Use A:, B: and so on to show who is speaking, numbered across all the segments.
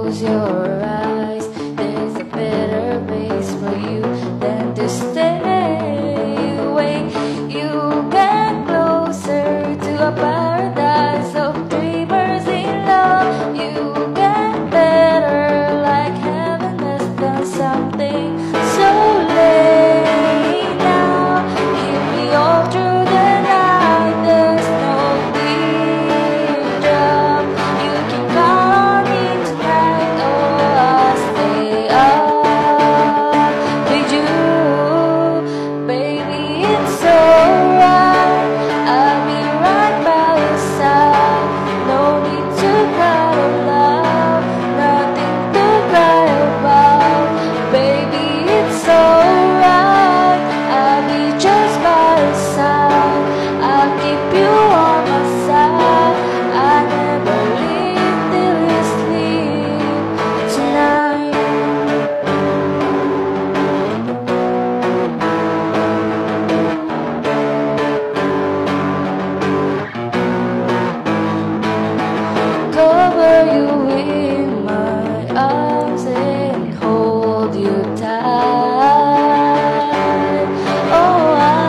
A: close your eyes. There's a better place for you than to stay away. You get closer to a paradise of dreamers in love. You get better, like heaven has done something. So late now, hear me all through the night. There's no teardrop. You can call on me tonight. Oh, I'll stay up with you, baby. It's alright. I'll be right by your side. No need to cry of love, nothing to cry about. Baby, it's alright. I'll be just by your side. I'll keep you on my side. I never leave till you sleep tonight. Cover you in my arms and hold you tight. Oh,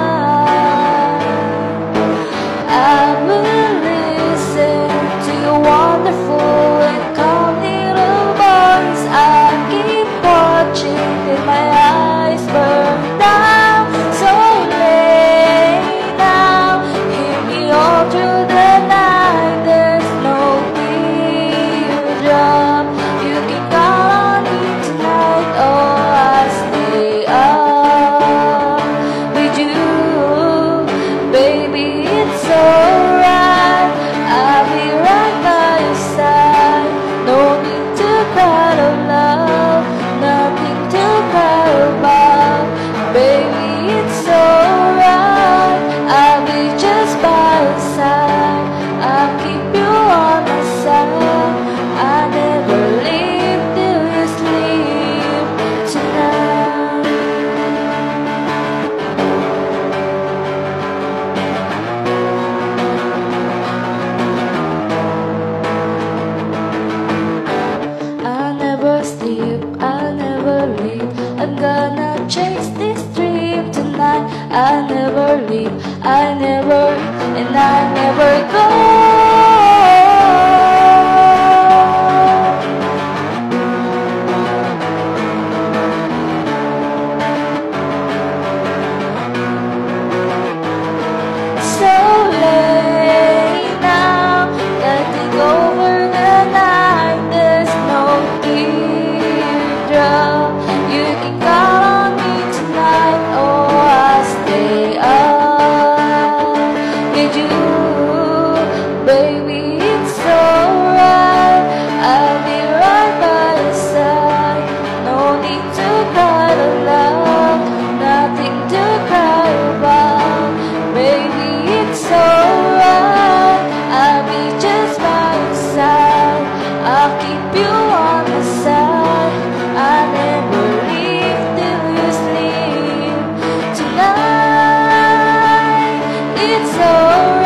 A: I will listen to your wonderful and calm little voice. I keep watching till my eyes burn down. So late now, hear me all through the night. There's no teardrop. You can call on me tonight. Oh, I'll stay up with you, baby. It's alright. I'll be right by your side. No need to cry of love, nothing to cry about. Baby, it's alright. I'll be just by your side. I'll keep you on my side. I never leave till you sleep tonight. I'll never sleep, I'll never leave. I'm gonna chase this dream tonight. I'll never leave, I never, and I never go. So late now, letting over the night. There's no teardrop. You can call on me tonight. Oh, I'll stay up with you, baby. It's alright. I'll be right by your side. No need to cry of love, nothing to cry about. Baby, it's alright. I'll be just by your side. I'll keep you on my side. I never leave till you sleep tonight. It's alright.